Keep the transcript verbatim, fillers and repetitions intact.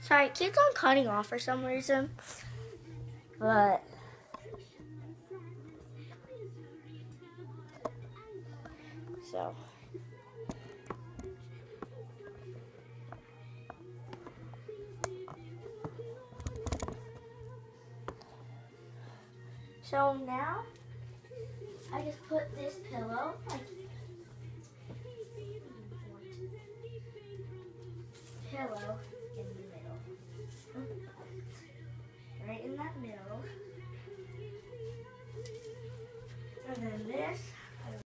Sorry, it keeps on cutting off for some reason. But so So now I just put this pillow like pillow